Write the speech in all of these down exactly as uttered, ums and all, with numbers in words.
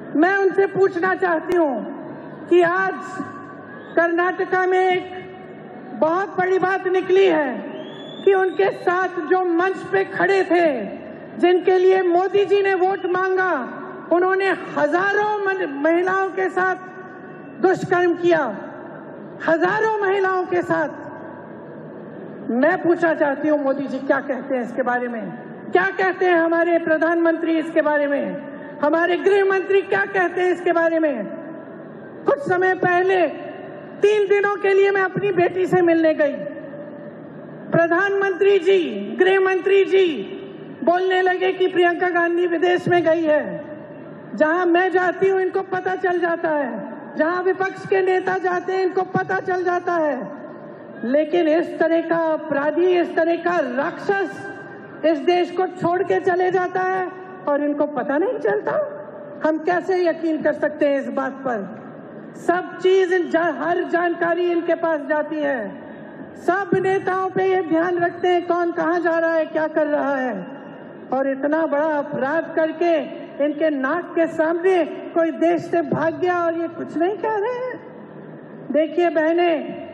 मैं उनसे पूछना चाहती हूं कि आज कर्नाटका में एक बहुत बड़ी बात निकली है कि उनके साथ जो मंच पे खड़े थे, जिनके लिए मोदी जी ने वोट मांगा, उन्होंने हजारों महिलाओं के साथ दुष्कर्म किया, हजारों महिलाओं के साथ। मैं पूछना चाहती हूं, मोदी जी क्या कहते हैं इसके बारे में? क्या कहते हैं हमारे प्रधानमंत्री इसके बारे में? हमारे गृह मंत्री क्या कहते हैं इसके बारे में? कुछ समय पहले तीन दिनों के लिए मैं अपनी बेटी से मिलने गई। प्रधानमंत्री जी, गृह मंत्री जी बोलने लगे कि प्रियंका गांधी विदेश में गई है। जहां मैं जाती हूं इनको पता चल जाता है, जहां विपक्ष के नेता जाते हैं इनको पता चल जाता है। लेकिन इस तरह का अपराधी, इस तरह का राक्षस इस देश को छोड़ के चले जाता है और इनको पता नहीं चलता। हम कैसे यकीन कर सकते हैं इस बात पर? सब चीज जा, हर जानकारी इनके पास जाती है। सब नेताओं पे ये ध्यान रखते हैं कौन कहां जा रहा है, क्या कर रहा है। और इतना बड़ा अपराध करके इनके नाक के सामने कोई देश से भाग गया और ये कुछ नहीं कह रहे हैं। देखिए बहने,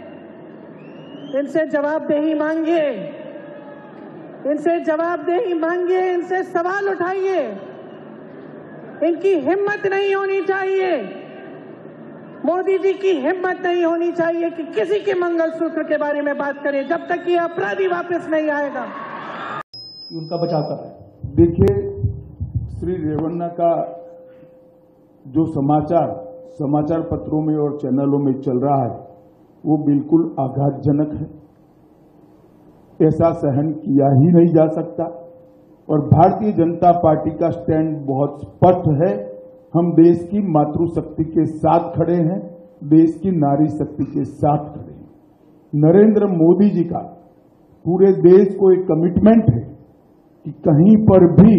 इनसे जवाबदेही मांगिए, इनसे जवाबदेही मांगिए, इनसे सवाल उठाइए। इनकी हिम्मत नहीं होनी चाहिए, मोदी जी की हिम्मत नहीं होनी चाहिए कि किसी के मंगलसूत्र के बारे में बात करें जब तक ये अपराधी वापस नहीं आएगा। उनका बचाव कर रहे हैं। देखिए, श्री रेवन्ना का जो समाचार समाचार पत्रों में और चैनलों में चल रहा है वो बिल्कुल आघातजनक है। ऐसा सहन किया ही नहीं जा सकता। और भारतीय जनता पार्टी का स्टैंड बहुत स्पष्ट है। हम देश की मातृशक्ति के साथ खड़े हैं, देश की नारी शक्ति के साथ खड़े हैं। नरेंद्र मोदी जी का पूरे देश को एक कमिटमेंट है कि कहीं पर भी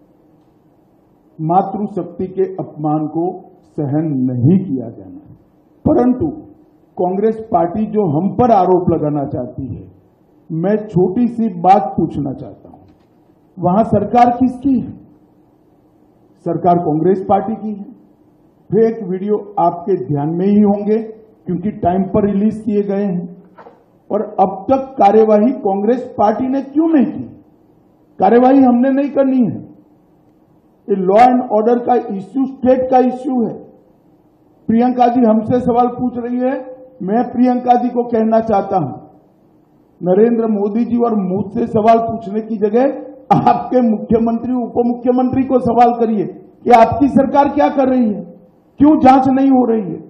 मातृशक्ति के अपमान को सहन नहीं किया जाना। परंतु कांग्रेस पार्टी जो हम पर आरोप लगाना चाहती है, मैं छोटी सी बात पूछना चाहता हूं, वहां सरकार किसकी है? सरकार कांग्रेस पार्टी की है। फेक वीडियो आपके ध्यान में ही होंगे क्योंकि टाइम पर रिलीज किए गए हैं। और अब तक कार्यवाही कांग्रेस पार्टी ने क्यों नहीं की? कार्यवाही हमने नहीं करनी है। ये लॉ एंड ऑर्डर का इश्यू स्टेट का इश्यू है। प्रियंका जी हमसे सवाल पूछ रही है, मैं प्रियंका जी को कहना चाहता हूं, नरेंद्र मोदी जी और मुझसे सवाल पूछने की जगह आपके मुख्यमंत्री, उप मुख्यमंत्री को सवाल करिए कि आपकी सरकार क्या कर रही है, क्यों जांच नहीं हो रही है।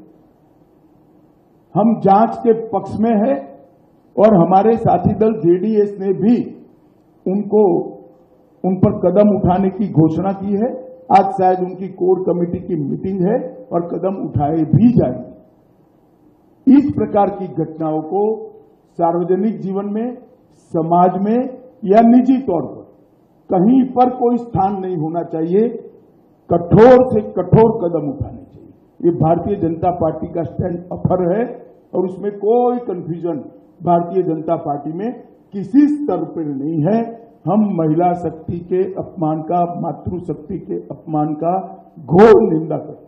हम जांच के पक्ष में है और हमारे साथी दल जेडीएस ने भी उनको उन पर कदम उठाने की घोषणा की है। आज शायद उनकी कोर कमेटी की मीटिंग है और कदम उठाए भी जाएंगे। इस प्रकार की घटनाओं को सार्वजनिक जीवन में, समाज में या निजी तौर पर कहीं पर कोई स्थान नहीं होना चाहिए। कठोर से कठोर कदम उठाने चाहिए। ये भारतीय जनता पार्टी का स्टैंड अफर है और उसमें कोई कंफ्यूजन भारतीय जनता पार्टी में किसी स्तर पर नहीं है। हम महिला शक्ति के अपमान का, मातृशक्ति के अपमान का घोर निंदा करते हैं।